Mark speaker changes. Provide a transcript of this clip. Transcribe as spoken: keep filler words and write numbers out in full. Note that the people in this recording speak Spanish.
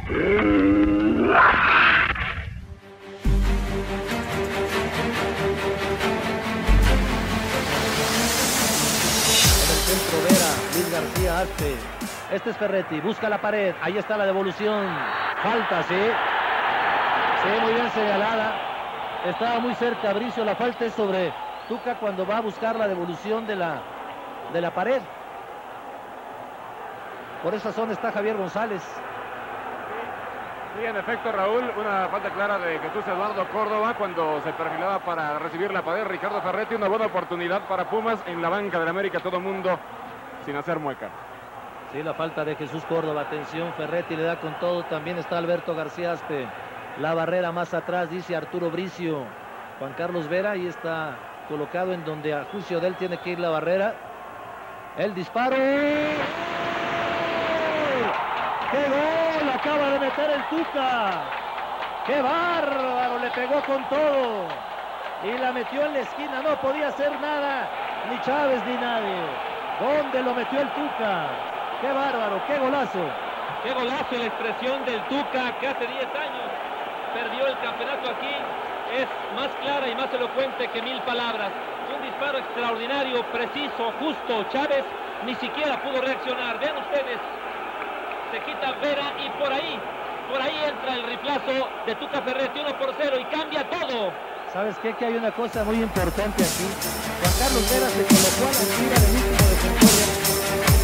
Speaker 1: Centro Vera, Luis García Aspe. Este es Ferretti, busca la pared, ahí está la devolución. Falta, sí. Sí, muy bien señalada. Estaba muy cerca Bricio, la falta es sobre Tuca cuando va a buscar la devolución de la, de la pared. Por esa zona está Javier González.
Speaker 2: Sí, en efecto, Raúl, una falta clara de Jesús Eduardo Córdoba cuando se perfilaba para recibir la pared. Ricardo Ferretti, una buena oportunidad para Pumas en la banca del América, todo mundo sin hacer mueca.
Speaker 1: Sí, la falta de Jesús Córdoba, atención, Ferretti le da con todo, también está Alberto García Aspe. La barrera más atrás, dice Arturo Bricio. Juan Carlos Vera, ahí está colocado en donde a juicio de él tiene que ir la barrera. El disparo. ¡Qué gol! Acaba de meter el Tuca. ¡Qué bárbaro! Le pegó con todo. Y la metió en la esquina. No podía hacer nada. Ni Chávez ni nadie. ¿Dónde lo metió el Tuca? ¡Qué bárbaro! ¡Qué golazo!
Speaker 3: ¡Qué golazo! La expresión del Tuca, que hace diez años perdió el campeonato aquí, es más clara y más elocuente que mil palabras. Un disparo extraordinario, preciso, justo. Chávez ni siquiera pudo reaccionar. Vean ustedes, se quita Vera y por ahí, por ahí entra el riflazo de Tuca Ferretti, uno por cero, y cambia todo.
Speaker 1: ¿Sabes qué? Que hay una cosa muy importante aquí. Juan Carlos Vera se colocó a la altura del último defensor.